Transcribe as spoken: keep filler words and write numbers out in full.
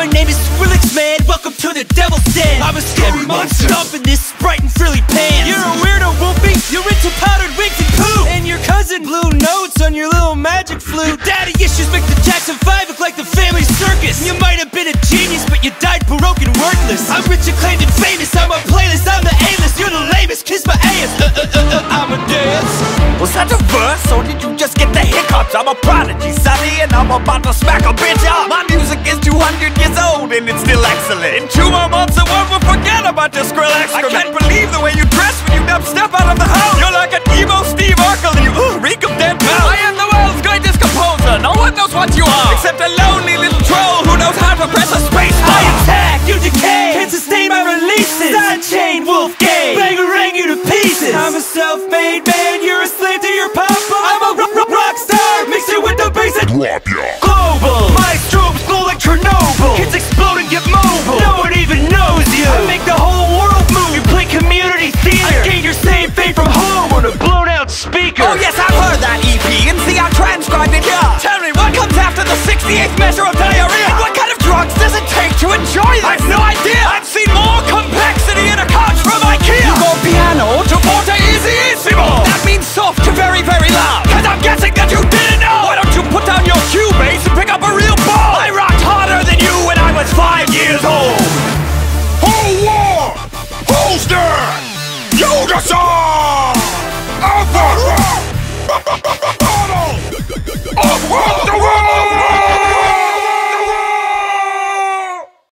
my name is Skrillex, man. Welcome to the Devil's Den. I'm a scary monster, stomping this Sprite and frilly pants. You're a weirdo, Wolfie. You're into powdered wigs and poo. And your cousin blew notes on your little magic flute. Daddy issues make the Jackson five look like the family circus. You might have been a genius, but you died broke and worthless. I'm rich, acclaimed, and famous. I'm a playlist, I'm the A-list. You're the lamest, kiss my ass. Uh, uh, uh, uh, I'm a dance. Was that a verse, or did you just get the hiccups? I'm a prodigy, sonny, and I'm about to smack a bitch up. My music is two hundred years old, and it's still excellent. In two more months, the world will forget about the Skrillex. I can't believe the way you dress when you step out of the house. You're like an emo Steve Urkel, and you uh, reek of dead mouse. I am the world's greatest composer, no one knows what you are, except a lonely little troll who knows how to press a space bar. I attack, you decay, can't sustain my releases. Sidechain, wolf game, bangarang you to pieces. I'm a self-made man, you're a slave to your papa. I'm a r- r- rock star, mix it with the bass and Drop ya. global. My strobes glow like Chernobyl. Kids explode and get mobile. No one even knows you. I make the whole world move. You play community theater. I gain your same fame from home on a blown out speaker. Oh yes, I've heard that E P, and see I transcribed it here. Tell me, what comes after the sixty-eighth measure of diarrhea? And what kind of drugs does it take to enjoy this? I've no